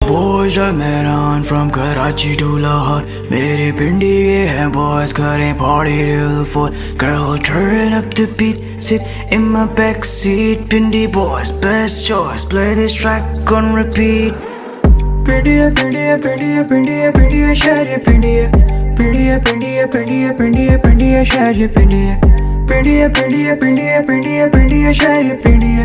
Boys drive me around from Karachi to Lahore. मेरे पिंडी के हैं boys करें party till 4. Girl turn up the beat, sit in my backseat. Pindi boys best choice, play this track on repeat. Pindiya, Pindiya, Pindiya, Pindiya, Pindiya, Shahriya Pindiya. Pindiya, Pindiya, Pindiya, Pindiya, Pindiya, Shahriya Pindiya. Pindiya, Pindiya, Pindiya, Pindiya, Pindiya, Shahriya Pindiya.